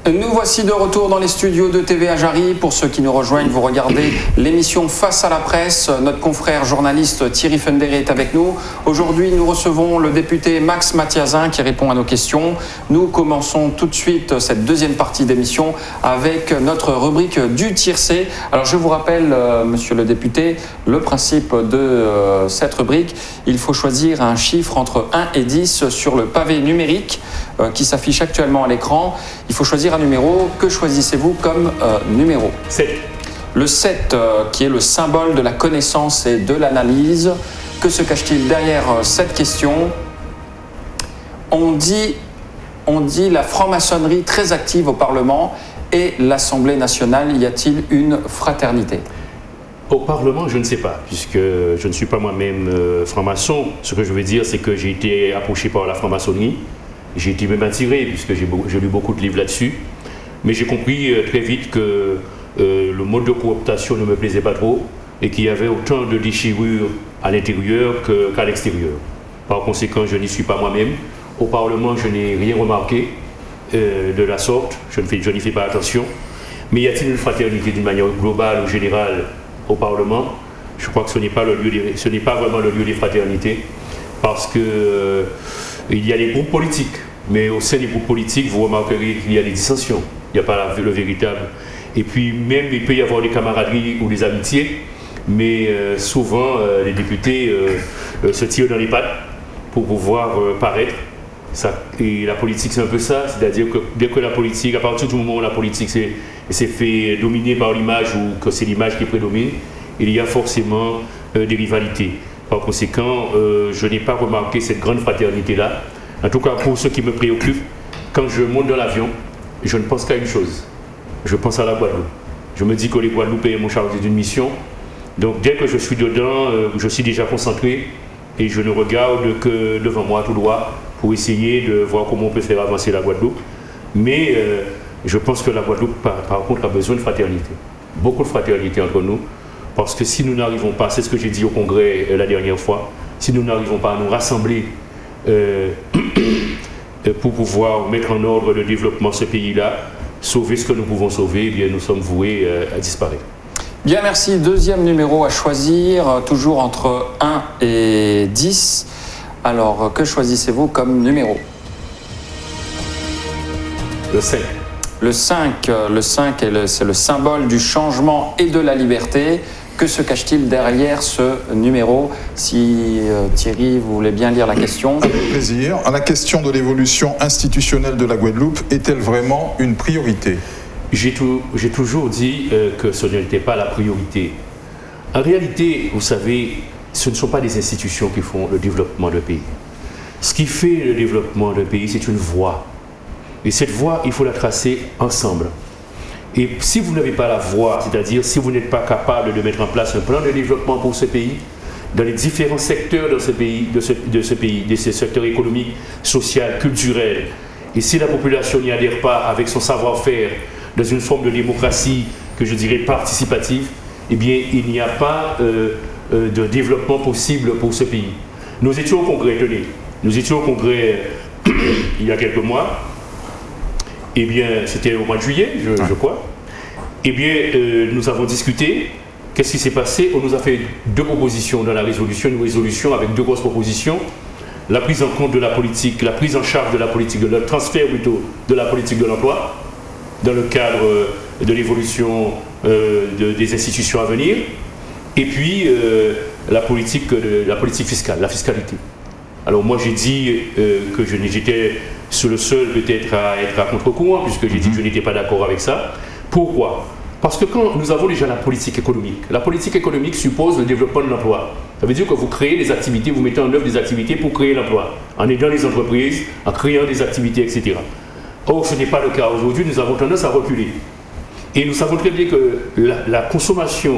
Nous voici de retour dans les studios de TVA Jarry. Pour ceux qui nous rejoignent, vous regardez l'émission Face à la presse. Notre confrère journaliste Thierry Funderet est avec nous. Aujourd'hui, nous recevons le député Max Mathiazin qui répond à nos questions. Nous commençons tout de suite cette deuxième partie d'émission avec notre rubrique du tiercé. Alors je vous rappelle, monsieur le député, le principe de cette rubrique. Il faut choisir un chiffre entre 1 et 10 sur le pavé numérique qui s'affiche actuellement à l'écran. Il faut choisir un numéro. Que choisissez-vous comme numéro ? 7. Le 7, qui est le symbole de la connaissance et de l'analyse. Que se cache-t-il derrière cette question ? On dit la franc-maçonnerie très active au Parlement et l'Assemblée nationale. Y a-t-il une fraternité ? Au Parlement, je ne sais pas, puisque je ne suis pas moi-même franc-maçon. Ce que je veux dire, c'est que j'ai été approché par la franc-maçonnerie. J'ai été même attiré, puisque j'ai lu beaucoup de livres là-dessus. Mais j'ai compris très vite que le mode de cooptation ne me plaisait pas trop et qu'il y avait autant de déchirures à l'intérieur qu'à l'extérieur. Par conséquent, je n'y suis pas moi-même. Au Parlement, je n'ai rien remarqué de la sorte. Je n'y fais pas attention. Mais y a-t-il une fraternité d'une manière globale ou générale au Parlement ? Je crois que ce n'est pas vraiment le lieu des fraternités, parce que il y a des groupes politiques, mais au sein des groupes politiques, vous remarquerez qu'il y a des dissensions. Il n'y a pas le véritable. Et puis même, il peut y avoir des camaraderies ou des amitiés, mais souvent, les députés se tirent dans les pattes pour pouvoir paraître. Et la politique, c'est un peu ça, c'est-à-dire que dès que la politique, à partir du moment où la politique s'est fait dominer par l'image ou que c'est l'image qui prédomine, il y a forcément des rivalités. Par conséquent, je n'ai pas remarqué cette grande fraternité-là. En tout cas, pour ce qui me préoccupe, quand je monte dans l'avion, je ne pense qu'à une chose. Je pense à la Guadeloupe. Je me dis que les Guadeloupéens m'ont chargé d'une mission. Donc, dès que je suis dedans, je suis déjà concentré et je ne regarde que devant moi tout droit pour essayer de voir comment on peut faire avancer la Guadeloupe. Mais je pense que la Guadeloupe, par contre, a besoin de fraternité. Beaucoup de fraternité entre nous. Parce que si nous n'arrivons pas, c'est ce que j'ai dit au Congrès la dernière fois, si nous n'arrivons pas à nous rassembler pour pouvoir mettre en ordre le développement de ce pays-là, sauver ce que nous pouvons sauver, eh bien, nous sommes voués à disparaître. Bien, merci. Deuxième numéro à choisir, toujours entre 1 et 10. Alors, que choisissez-vous comme numéro ? Le 5. Le 5, c'est le symbole du changement et de la liberté. Que se cache-t-il derrière ce numéro ? Si Thierry, vous voulez bien lire la question. Avec plaisir. La question de l'évolution institutionnelle de la Guadeloupe est-elle vraiment une priorité ? J'ai toujours dit que ce n'était pas la priorité. En réalité, vous savez, ce ne sont pas des institutions qui font le développement d'un pays. Ce qui fait le développement d'un pays, c'est une voie. Et cette voie, il faut la tracer ensemble. Et si vous n'avez pas la voie, c'est-à-dire si vous n'êtes pas capable de mettre en place un plan de développement pour ce pays, dans les différents secteurs de ce pays, de ces secteurs économiques, sociaux, culturels, et si la population n'y adhère pas avec son savoir-faire dans une forme de démocratie que je dirais participative, eh bien il n'y a pas de développement possible pour ce pays. Nous étions au Congrès, il y a quelques mois. Eh bien, c'était au mois de juillet, je crois. Eh bien, nous avons discuté. Qu'est-ce qui s'est passé ? On nous a fait 2 propositions dans la résolution, une résolution avec 2 grosses propositions. La prise en compte de la politique, la prise en charge de la politique, le transfert plutôt de la politique de l'emploi dans le cadre de l'évolution des institutions à venir. Et puis, la politique fiscale, la fiscalité. Alors moi, j'ai dit que j'étais le seul peut-être à être à contre-courant, puisque j'ai dit que je n'étais pas d'accord avec ça. Pourquoi ? Parce que quand nous avons déjà la politique économique suppose le développement de l'emploi. Ça veut dire que vous créez des activités, vous mettez en œuvre des activités pour créer l'emploi, en aidant les entreprises, en créant des activités, etc. Or, ce n'est pas le cas aujourd'hui, nous avons tendance à reculer. Et nous savons très bien que la consommation,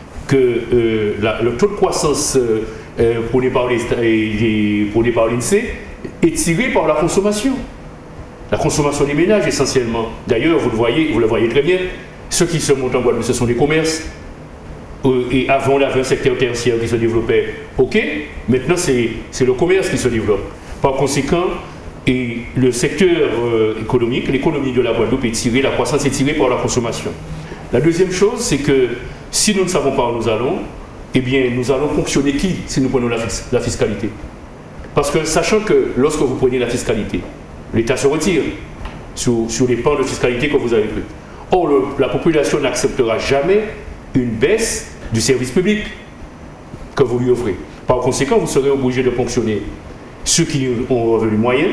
le taux de croissance prôné par l'INSEE est tiré par la consommation. La consommation des ménages essentiellement. D'ailleurs, vous le voyez très bien, ceux qui se montent en Guadeloupe, ce sont des commerces. Et avant, on avait un secteur tertiaire qui se développait. Ok, maintenant c'est le commerce qui se développe. Par conséquent, Et le secteur économique, l'économie de la Guadeloupe est tirée, la croissance est tirée par la consommation. La deuxième chose, c'est que si nous ne savons pas où nous allons, eh bien, nous allons fonctionner qui si nous prenons la fiscalité? Parce que sachant que lorsque vous prenez la fiscalité, l'État se retire sur les pans de fiscalité que vous avez pris. Or, la population n'acceptera jamais une baisse du service public que vous lui offrez. Par conséquent, vous serez obligé de fonctionner ceux qui ont un revenu moyen.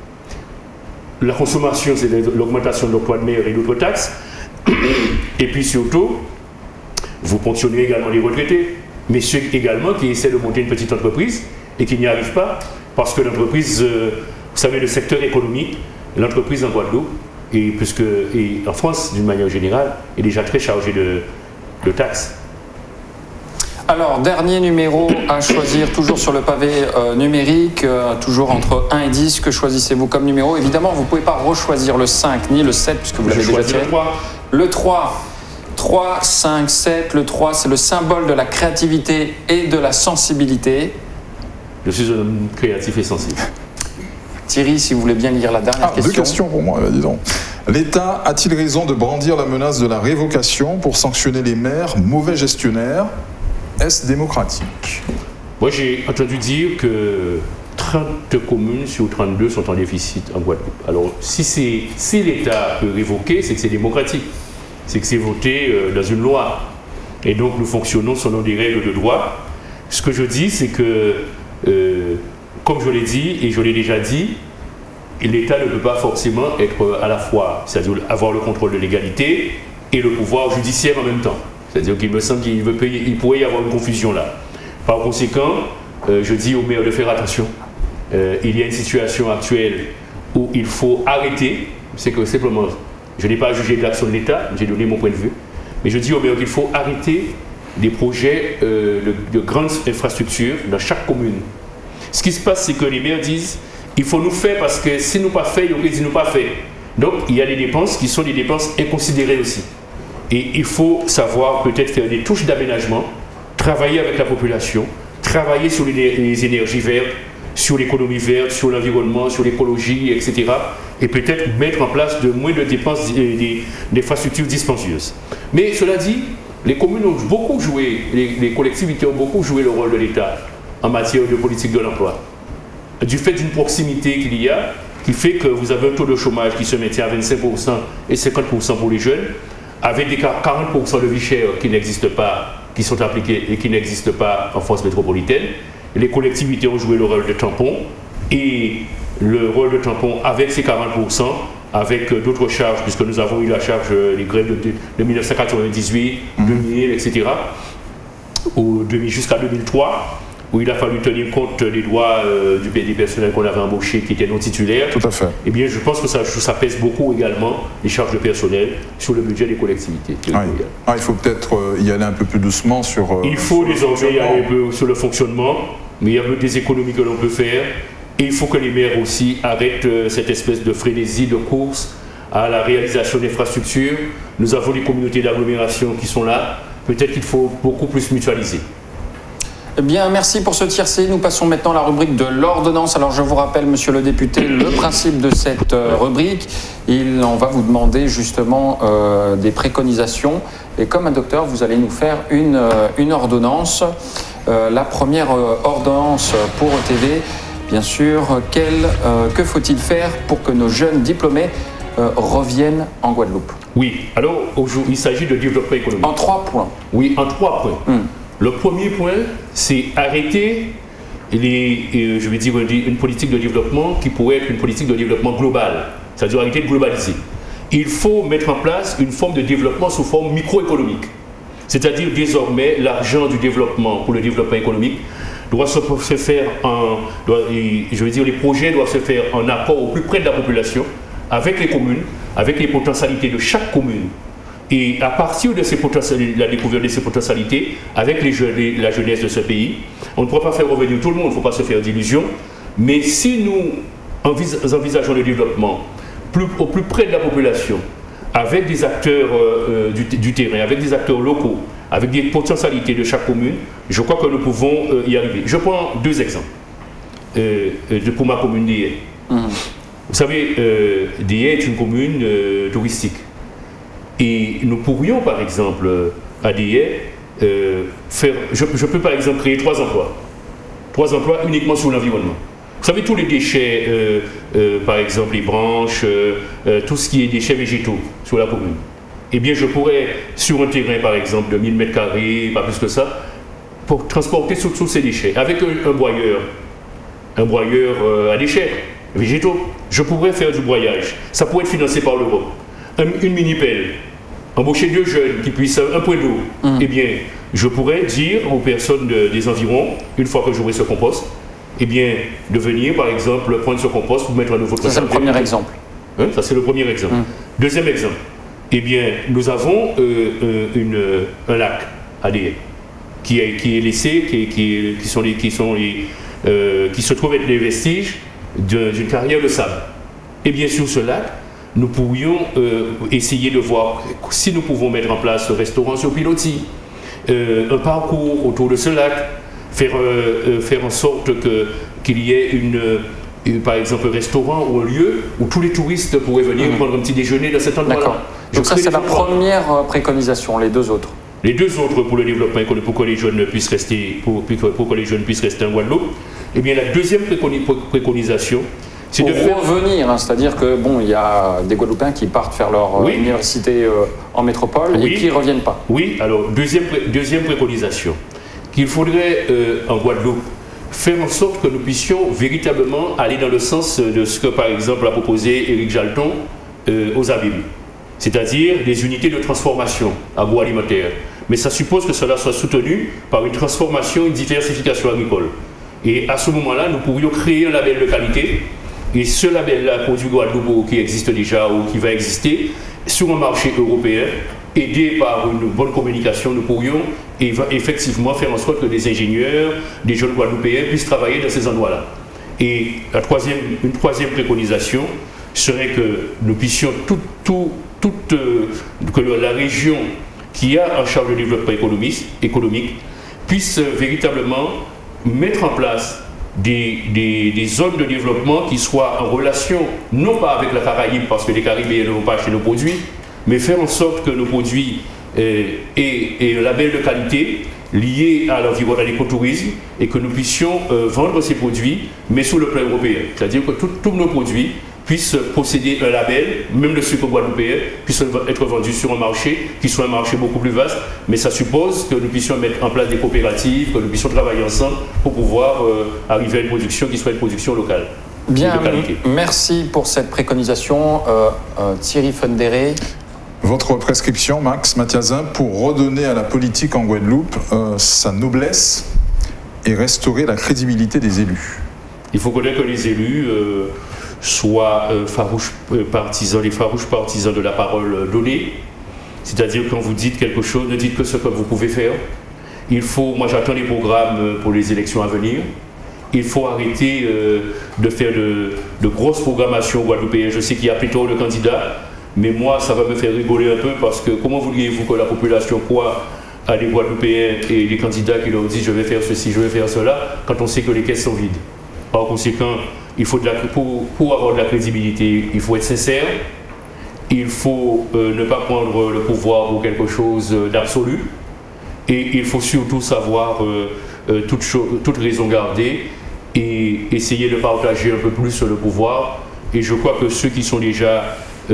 La consommation, c'est l'augmentation de l'octroi de mer et d'autres taxes. Et puis surtout, vous ponctionnez également les retraités, mais ceux également qui essaient de monter une petite entreprise et qui n'y arrivent pas, parce que l'entreprise, vous savez, le secteur économique, l'entreprise en Guadeloupe, et en France d'une manière générale, est déjà très chargée de taxes. Alors, dernier numéro à choisir, toujours sur le pavé numérique, toujours entre 1 et 10. Que choisissez-vous comme numéro? Évidemment, vous ne pouvez pas rechoisir le 5 ni le 7, puisque vous l'avez déjà fait. Le 3. 3, 5, 7. Le 3, c'est le symbole de la créativité et de la sensibilité. Je suis un homme créatif et sensible. Thierry, si vous voulez bien lire la dernière question. 2 questions pour moi, dis donc. L'État a-t-il raison de brandir la menace de la révocation pour sanctionner les maires mauvais gestionnaires? Est-ce démocratique? Moi, j'ai entendu dire que 30 communes sur 32 sont en déficit en Guadeloupe. Alors, si l'État peut révoquer, c'est que c'est démocratique. C'est que c'est voté dans une loi. Et donc, nous fonctionnons selon des règles de droit. Ce que je dis, c'est que, comme je l'ai dit, et je l'ai déjà dit, l'État ne peut pas forcément être à la fois, c'est-à-dire avoir le contrôle de l'égalité et le pouvoir judiciaire en même temps. C'est-à-dire qu'il me semble qu'il pourrait y avoir une confusion là. Par conséquent, je dis aux maires de faire attention. Il y a une situation actuelle où il faut arrêter. C'est que simplement, je n'ai pas jugé de l'action de l'État, j'ai donné mon point de vue. Mais je dis aux maires qu'il faut arrêter des projets de grandes infrastructures dans chaque commune. Ce qui se passe, c'est que les maires disent il faut nous faire parce que si nous pas fait, ils disent nous pas fait. Donc il y a des dépenses qui sont des dépenses inconsidérées aussi. Et il faut savoir peut-être faire des touches d'aménagement, travailler avec la population, travailler sur les énergies vertes, sur l'économie verte, sur l'environnement, sur l'écologie, etc. Et peut-être mettre en place moins de dépenses d'infrastructures dispendieuses. Mais cela dit, les communes ont beaucoup joué, les collectivités ont beaucoup joué le rôle de l'État en matière de politique de l'emploi. Du fait d'une proximité qu'il y a, qui fait que vous avez un taux de chômage qui se maintient à 25% et 50% pour les jeunes, avec des 40% de vie chère qui n'existent pas, qui sont appliqués et qui n'existent pas en France métropolitaine. Les collectivités ont joué le rôle de tampon et le rôle de tampon avec ces 40%, avec d'autres charges, puisque nous avons eu la charge des grèves de 1998, 2000, etc., jusqu'à 2003. Où il a fallu tenir compte des droits des personnels qu'on avait embauchés qui étaient non titulaires. Tout à fait. Eh bien, je pense que ça pèse beaucoup également les charges de personnel sur le budget des collectivités. Oui. Il faut peut-être y aller un peu plus doucement sur... il faut désormais y aller un peu sur le fonctionnement, mais il y a des économies que l'on peut faire. Et il faut que les maires aussi arrêtent cette espèce de frénésie de course à la réalisation d'infrastructures. Nous avons des communautés d'agglomération qui sont là. Peut-être qu'il faut beaucoup plus mutualiser. Bien, merci pour ce tiercé. Nous passons maintenant à la rubrique de l'ordonnance. Alors, je vous rappelle, monsieur le député, le principe de cette rubrique. On va vous demander justement des préconisations. Et comme un docteur, vous allez nous faire une ordonnance. La première ordonnance pour ETV, bien sûr, que faut-il faire pour que nos jeunes diplômés reviennent en Guadeloupe? Oui, alors aujourd'hui, il s'agit de développement économique. En 3 points. Oui, en 3 points. Le premier point, c'est arrêter je vais dire une politique de développement qui pourrait être une politique de développement global, c'est-à-dire arrêter de globaliser. Il faut mettre en place une forme de développement sous forme microéconomique, c'est-à-dire désormais l'argent du développement pour le développement économique doit se faire les projets doivent se faire en accord au plus près de la population, avec les communes, avec les potentialités de chaque commune. Et à partir de la découverte de ces potentialités, avec la jeunesse de ce pays, on ne pourra pas faire revenir tout le monde, il ne faut pas se faire d'illusions. Mais si nous envisageons le développement au plus près de la population, avec des acteurs du terrain, avec des acteurs locaux, avec des potentialités de chaque commune, je crois que nous pouvons y arriver. Je prends 2 exemples pour ma commune d'hier. Vous savez, Déa est une commune touristique. Et nous pourrions, par exemple, à Déa, je peux par exemple créer 3 emplois. 3 emplois uniquement sur l'environnement. Vous savez, tous les déchets, par exemple les branches, tout ce qui est déchets végétaux sur la commune. Eh bien, je pourrais, sur un terrain, par exemple, de 1000 m², pas plus que ça, pour transporter tous ces déchets, avec un broyeur à déchets végétaux, je pourrais faire du broyage. Ça pourrait être financé par l'Europe. Une mini-pelle, embaucher 2 jeunes qui puissent un point d'eau. Eh bien, je pourrais dire aux personnes des environs, une fois que j'aurai ce compost, eh bien, de venir, par exemple, prendre ce compost pour mettre à nouveau. Ça, c'est le premier exemple. Hein, ça, c'est le premier exemple. Deuxième exemple, eh bien, nous avons un lac à Déa qui est laissé, qui se trouve être les vestiges d'une carrière de sable. Et bien sur ce lac, nous pourrions essayer de voir si nous pouvons mettre en place un restaurant sur pilotis, un parcours autour de ce lac, faire en sorte qu'il y ait par exemple un restaurant ou un lieu où tous les touristes pourraient venir prendre un petit déjeuner dans cet endroit-là. D'accord. Donc ça, c'est la première préconisation. Les 2 autres? Les 2 autres pour le développement, pour que les jeunes puissent rester, pour que les jeunes puissent rester en Guadeloupe. Eh bien, la deuxième préconisation, c'est de faire revenir, hein, c'est-à-dire que bon, il y a des Guadeloupéens qui partent faire leur université en métropole et qui ne reviennent pas. Oui, alors deuxième préconisation, qu'il faudrait en Guadeloupe faire en sorte que nous puissions véritablement aller dans le sens de ce que, par exemple, a proposé Éric Jalton aux Abîmes, c'est-à-dire des unités de transformation agroalimentaire. Mais ça suppose que cela soit soutenu par une transformation, une diversification agricole. Et à ce moment-là, nous pourrions créer un label de qualité. Et ce label-là, produit Guadeloupe, qui existe déjà ou qui va exister, sur un marché européen, aidé par une bonne communication, nous pourrions effectivement faire en sorte que des ingénieurs, des jeunes Guadeloupéens puissent travailler dans ces endroits-là. Et une troisième préconisation serait que nous puissions que la région qui a en charge le développement économique puisse véritablement mettre en place des zones de développement qui soient en relation, non pas avec la Caraïbe, parce que les Caribéens ne vont pas acheter nos produits, mais faire en sorte que nos produits aient un label de qualité lié à l'environnement, à l'écotourisme, et que nous puissions vendre ces produits, mais sous le plan européen. C'est-à-dire que tous nos produits puissent posséder un label, même le sucre guadeloupéen, puisse être vendu sur un marché qui soit un marché beaucoup plus vaste, mais ça suppose que nous puissions mettre en place des coopératives, que nous puissions travailler ensemble pour pouvoir arriver à une production qui soit une production locale. Bien, merci pour cette préconisation. Thierry Fundéré. Votre prescription, Max Mathiazin, pour redonner à la politique en Guadeloupe sa noblesse et restaurer la crédibilité des élus. Il faut connaître que les élus soient les farouches partisans de la parole donnée. C'est-à-dire quand vous dites quelque chose, ne dites que ce que vous pouvez faire. Moi j'attends les programmes pour les élections à venir. Il faut arrêter de faire de grosses programmations guadeloupéennes. Je sais qu'il y a plutôt de candidats, mais moi ça va me faire rigoler un peu parce que comment voudriez-vous que la population croit à des Guadeloupéens et des candidats qui leur disent je vais faire ceci, je vais faire cela, quand on sait que les caisses sont vides. Par conséquent, il faut pour avoir de la crédibilité, il faut être sincère, il faut ne pas prendre le pouvoir pour quelque chose d'absolu, et il faut surtout savoir toute raison garder et essayer de partager un peu plus le pouvoir. Et je crois que ceux qui sont déjà,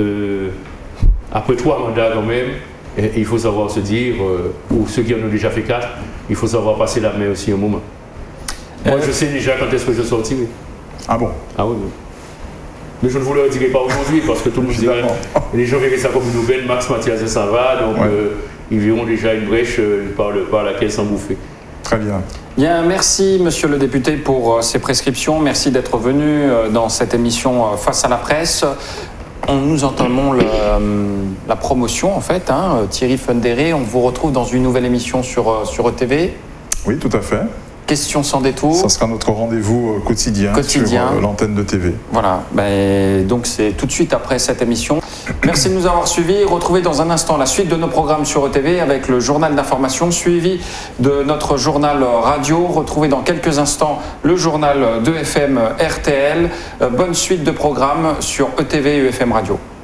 après 3 mandats quand même, il faut savoir se dire, ou ceux qui en ont déjà fait 4, il faut savoir passer la main aussi un moment. Moi je sais déjà quand est-ce que je sortirai. Ah bon? Ah oui, oui. Mais je ne vous le dirai pas aujourd'hui parce que tout le monde dirait, les gens verraient ça comme une nouvelle, Max Mathiazin s'en va, donc ils verront déjà une brèche par laquelle s'embouffer. Très bien. Bien, merci monsieur le député pour ces prescriptions, merci d'être venu dans cette émission Face à la presse. Nous entamons la promotion en fait, Thierry Fundéré, on vous retrouve dans une nouvelle émission sur ETV. Oui, tout à fait. Question sans détour. Ça sera notre rendez-vous quotidien sur l'antenne de TV. Voilà, donc c'est tout de suite après cette émission. Merci de nous avoir suivis. Retrouvez dans un instant la suite de nos programmes sur ETV avec le journal d'information suivi de notre journal radio. Retrouvez dans quelques instants le journal de FM RTL. Bonne suite de programmes sur ETV et EFM Radio.